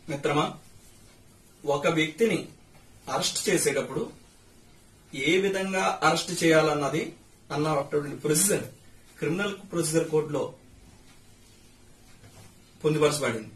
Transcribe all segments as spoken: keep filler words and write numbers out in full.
మిత్రమా, ఒక వ్యక్తిని అరెస్ట్ చేసేటప్పుడు ఏ విధంగా అరెస్ట్ చేయాలన్నది అన్నటువంటి ప్రొసీజర్ క్రిమినల్ ప్రొసీజర్ కోడ్లో పొందుపరచబడింది.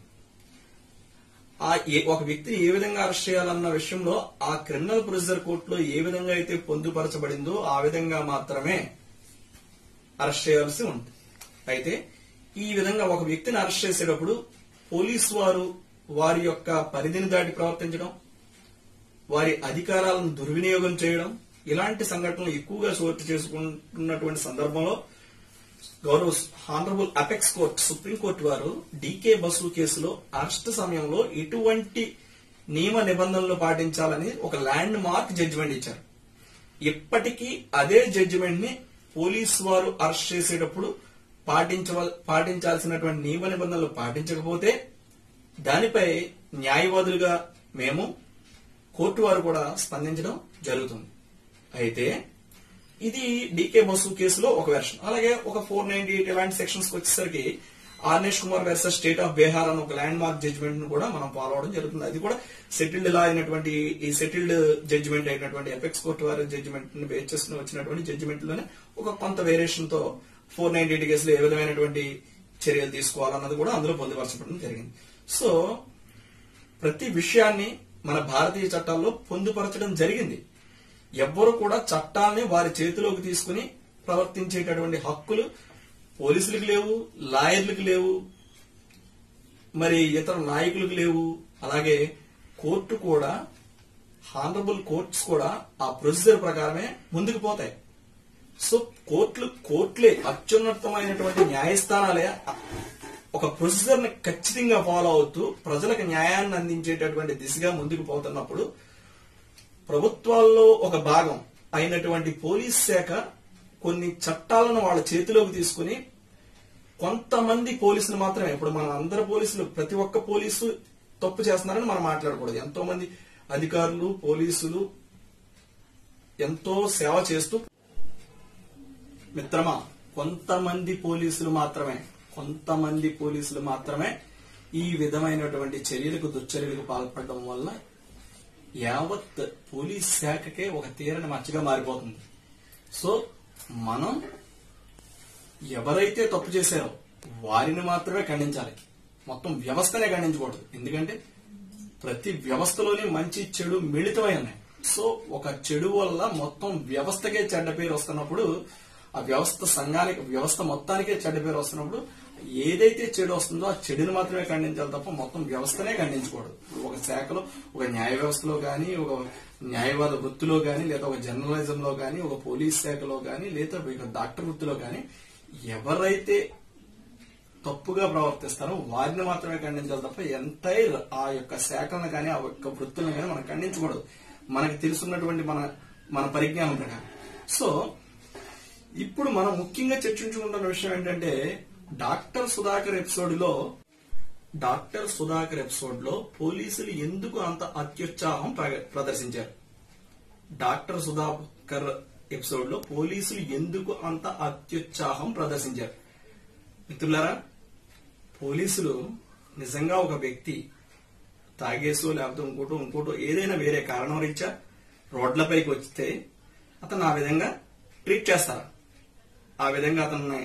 ఆ ఒక వ్యక్తిని ఏ విధంగా అరెస్ట్ చేయాలన్న విషయంలో ఆ క్రిమినల్ ప్రొసీజర్ కోర్టులో ఏ విధంగా అయితే పొందుపరచబడిందో ఆ విధంగా మాత్రమే అరెస్ట్ చేయాల్సి ఉంటుంది. అయితే ఈ విధంగా ఒక వ్యక్తిని అరెస్ట్ చేసేటప్పుడు పోలీసు వారు వారి యొక్క పరిధిని దాటి ప్రవర్తించడం, వారి అధికారాలను దుర్వినియోగం చేయడం, ఇలాంటి సంఘటనలు ఎక్కువగా చోటు చేసుకుంటున్నటువంటి సందర్భంలో గౌరవ హానరబుల్ అపెక్స్ కోర్టు సుప్రీంకోర్టు వారు డీకే బసు కేసులో అరెస్ట్ సమయంలో ఎటువంటి నియమ నిబంధనలు పాటించాలని ఒక ల్యాండ్ మార్క్ జడ్జిమెంట్ ఇచ్చారు. ఇప్పటికీ అదే జడ్జిమెంట్ ని పోలీసు వారు అరెస్ట్ చేసేటప్పుడు పాటించ పాటించాల్సినటువంటి నియమ నిబంధనలు పాటించకపోతే దానిపై న్యాయవాదులుగా మేము కోర్టు వారు కూడా స్పందించడం జరుగుతుంది. అయితే ఇది డీకే బసు కేసులో ఒక వెర్షన్. అలాగే ఒక ఫోర్ నైన్టీ ఎయిట్ ఇలాంటి సెక్షన్స్ వచ్చేసరికి Arnesh Kumar versus state of Bihar అన్న ఒక ల్యాండ్ మార్క్ జడ్జిమెంట్ ను కూడా మనం ఫాలో అవడం జరుగుతుంది. అది కూడా సెటిల్డ్ లా అయినటువంటి ఈ సెటిల్డ్ జడ్జిమెంట్ అయినటువంటి ఎపెక్స్ కోర్టు వారి జడ్జిమెంట్ ని బేస్ చేసుకుని వచ్చినటువంటి జడ్జిమెంట్ లోనే ఒక కొంత వేరియేషన్ తో ఫోర్ నైన్టీ ఎయిట్ కేసులో ఏ విధమైనటువంటి చర్యలు తీసుకోవాలన్నది కూడా అందులో పొందుపరచడం జరిగింది. సో ప్రతి విషయాన్ని మన భారతీయ చట్టాల్లో పొందుపరచడం జరిగింది. ఎవ్వరు కూడా చట్టాలని వారి చేతిలోకి తీసుకుని ప్రవర్తించేటటువంటి హక్కులు పోలీసులకు లేవు, లాయర్లకు లేవు, మరి ఇతర నాయకులకు లేవు. అలాగే కోర్టు కూడా, హానరబుల్ కోర్ట్స్ కూడా ఆ ప్రొసీజర్ ప్రకారమే ముందుకు పోతాయి. సో కోర్టులు కోర్టులే అత్యున్నతమైనటువంటి న్యాయస్థానాలే ఒక ప్రొసీజర్ ని ఖచ్చితంగా ఫాలో అవుతూ ప్రజలకు న్యాయాన్ని అందించేటటువంటి దిశగా ముందుకు పోతున్నప్పుడు ప్రభుత్వాల్లో ఒక భాగం అయినటువంటి పోలీస్ శాఖ కొన్ని చట్టాలను వాళ్ళ చేతిలోకి తీసుకుని కొంతమంది పోలీసులు మాత్రమే, ఇప్పుడు మన అందరు పోలీసులు ప్రతి ఒక్క పోలీసు తప్పు చేస్తున్నారని మనం మాట్లాడకూడదు. ఎంతో మంది అధికారులు, పోలీసులు ఎంతో సేవ చేస్తూ, మిత్రమా, కొంతమంది పోలీసులు మాత్రమే కొంతమంది పోలీసులు మాత్రమే ఈ విధమైనటువంటి చర్యలకు దుశ్చర్యలకు పాల్పడడం వల్ల యావత్ పోలీస్ శాఖకే ఒక తీరని మచ్చగా మారిపోతుంది. సో మనం ఎవరైతే తప్పు చేశారో వారిని మాత్రమే ఖండించాలి, మొత్తం వ్యవస్థనే ఖండించకూడదు. ఎందుకంటే ప్రతి వ్యవస్థలోనే మంచి చెడు మిళితమై ఉన్నాయి. సో ఒక చెడు వల్ల మొత్తం వ్యవస్థకే చెడ్డ పేరు వస్తున్నప్పుడు, ఆ వ్యవస్థ సంఘానికి వ్యవస్థ మొత్తానికే చెడ్డ పేరు వస్తున్నప్పుడు ఏదైతే చెడు వస్తుందో ఆ చెడుని మాత్రమే ఖండించాలి తప్ప మొత్తం వ్యవస్థనే ఖండించకూడదు. ఒక శాఖలో, ఒక న్యాయ వ్యవస్థలో గానీ, ఒక న్యాయవాద వృత్తిలో గానీ, లేదా ఒక జర్నలిజం లో గానీ, ఒక పోలీస్ శాఖలో గానీ, లేదా డాక్టర్ వృత్తిలో గానీ ఎవరైతే తప్పుగా ప్రవర్తిస్తారో వారిని మాత్రమే ఖండించాలి తప్ప ఎంటైర్ ఆ యొక్క శాఖలను కానీ, ఆ యొక్క వృత్తులను కానీ మనం ఖండించకూడదు, మనకి తెలుసున్నటువంటి మన మన పరిజ్ఞానం ప్రకారం. సో ఇప్పుడు మనం ముఖ్యంగా చర్చించుకుంటున్న విషయం ఏంటంటే, డాక్టర్ సుధాకర్ ఎపిసోడ్ లో డాక్టర్ సుధాకర్ ఎపిసోడ్ లో పోలీసులు ఎందుకు అంత అత్యుత్సాహం ప్రదర్శించారు? డాక్టర్ సుధాకర్ ఎపిసోడ్ లో పోలీసులు ఎందుకు అంత అత్యుత్సాహం ప్రదర్శించారు? మిత్రులారా, పోలీసులు నిజంగా ఒక వ్యక్తి తాగేసో లేకపోతే ఇంకోటో ఇంకోటో ఏదైనా వేరే కారణం రీత్యా రోడ్లపైకి వస్తే అతను ఆ విధంగా ట్రీట్ చేస్తారు, ఆ విధంగా అతన్ని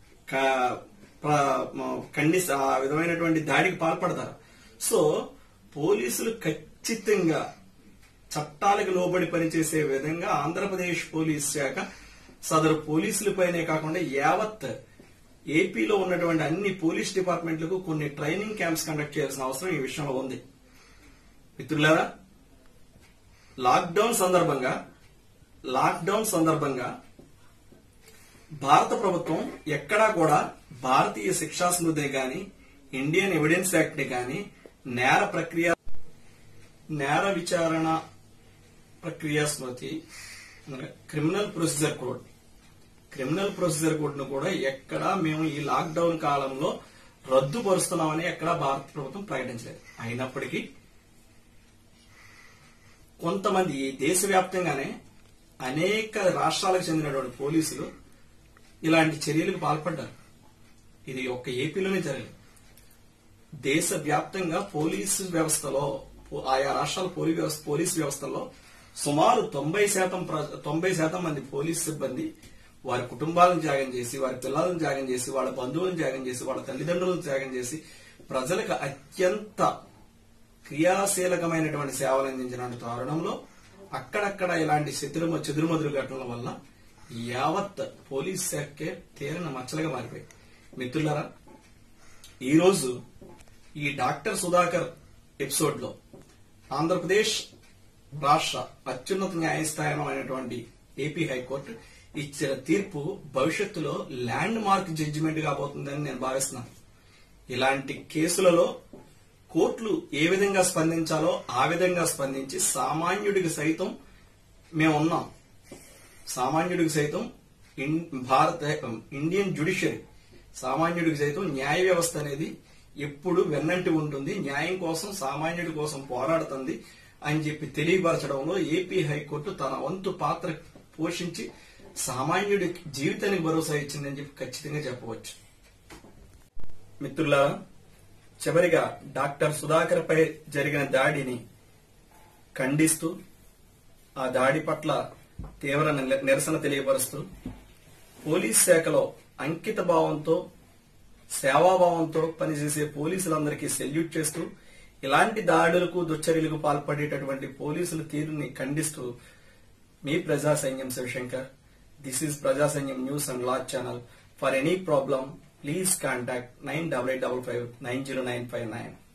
ఖండి ఆ విధమైనటువంటి దాడికి పాల్పడతారు. సో పోలీసులు ఖచ్చితంగా చట్టాలకు లోబడి పనిచేసే విధంగా ఆంధ్రప్రదేశ్ పోలీస్ శాఖ సదరు పోలీసులపైనే కాకుండా యావత్ ఏపీలో ఉన్నటువంటి అన్ని పోలీస్ డిపార్ట్మెంట్లకు కొన్ని ట్రైనింగ్ క్యాంప్స్ కండక్ట్ చేయాల్సిన అవసరం ఈ విషయంలో ఉంది. మిత్రులారా, లాక్డౌన్ సందర్భంగా లాక్డౌన్ సందర్భంగా భారత ప్రభుత్వం ఎక్కడా కూడా భారతీయ శిక్షా స్మృతిని గాని, ఇండియన్ ఎవిడెన్స్ యాక్ట్ ని గాని, నేర ప్రక్రియ నేర విచారణ ప్రక్రియ స్మృతి, criminal procedure code criminal procedure code ను కూడా ఎక్కడా మేము ఈ లాక్డౌన్ కాలంలో రద్దుపరుస్తున్నామని ఎక్కడా భారత ప్రభుత్వం ప్రకటించలేదు. అయినప్పటికీ కొంతమంది దేశవ్యాప్తంగానే అనేక రాష్ట్రాలకు చెందినటువంటి పోలీసులు ఇలాంటి చర్యలకు పాల్పడ్డారు. ఇది ఒక్క ఏపీలోనే జరగలేదు. దేశవ్యాప్తంగా పోలీసు వ్యవస్థలో ఆయా రాష్ట్రాల పోలీస్ వ్యవస్థ పోలీస్ వ్యవస్థలో సుమారు తొంభై శాతం ప్ర- తొంభై శాతం మంది పోలీస్ సిబ్బంది వారి కుటుంబాలను త్యాగం చేసి వారి పిల్లలను త్యాగం చేసి వాళ్ళ బంధువులను త్యాగం చేసి వాళ్ళ తల్లిదండ్రులను త్యాగం చేసి ప్రజలకు అత్యంత క్రియాశీలకమైనటువంటి సేవలు అందించిన తరుణంలో అక్కడక్కడ ఇలాంటి చెదురు చెదురుమదురు ఘటనల వల్ల యావత్ పోలీస్ శాఖకే తీరిన మచ్చలుగా మారిపోయి. మిత్రులారా, ఈ రోజు ఈ డాక్టర్ సుధాకర్ ఎపిసోడ్ లో ఆంధ్రప్రదేశ్ రాష్ట్ర అత్యున్నత న్యాయస్థానం అయినటువంటి ఏపీ హైకోర్టు ఇచ్చిన తీర్పు భవిష్యత్తులో ల్యాండ్ మార్క్ జడ్జిమెంట్ కాబోతుందని నేను భావిస్తున్నాను. ఇలాంటి కేసులలో కోర్టులు ఏ విధంగా స్పందించాలో ఆ విధంగా స్పందించి సామాన్యుడికి సైతం మేమున్నాం. సామాన్యుడికి సైతం ఇన్- భారత ఇండియన్ జ్యుడిషియరీ సామాన్యుడికి సైతం న్యాయ వ్యవస్థ అనేది ఎప్పుడు వెన్నంటి ఉంటుంది, న్యాయం కోసం సామాన్యుడి కోసం పోరాడుతుంది అని చెప్పి తెలియపరచడంలో ఏపీ హైకోర్టు తన వంతు పాత్ర పోషించి సామాన్యుడి జీవితానికి భరోసా ఇచ్చిందని చెప్పి ఖచ్చితంగా చెప్పవచ్చు. మిత్రులారా, చివరిగా డాక్టర్ సుధాకర్ పై జరిగిన దాడిని ఖండిస్తూ ఆ దాడి పట్ల తీవ్ర నిర- నిరసన తెలియపరుస్తూ పోలీస్ శాఖలో అంకిత భావంతో సేవాభావంతో పనిచేసే పోలీసులందరికీ సెల్యూట్ చేస్తూ ఇలాంటి దాడులకు దుశ్చర్యలకు పాల్పడేటటువంటి పోలీసుల తీరుని ఖండిస్తూ మీ ప్రజా సైన్యం Shivshankar. This is Praja Sainyam news and law channel. For any problem please contact nine double eight double five nine zero nine five nine.